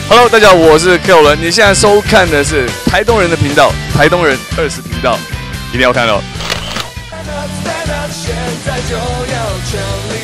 Hello， 大家好，我是 Q 伦，你现在收看的是台东人的频道，台东人20频道，一定要看哦。现在就要全力